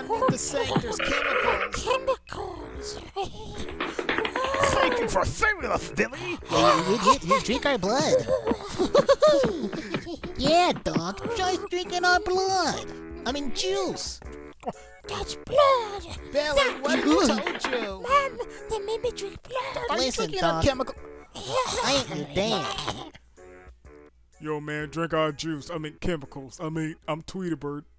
The saying there's chemicals. Chemicals. Thank you for saving us, Billy. You drink our blood. Yeah, dog. Try drinking our blood. I mean, juice. That's blood. Billy, what who told you? Mom, they made me drink blood. Are you Listen, drinking our dog. chemical? I ain't your dad. Yo, man, drink our juice. I mean, chemicals. I'm Tweeterbird.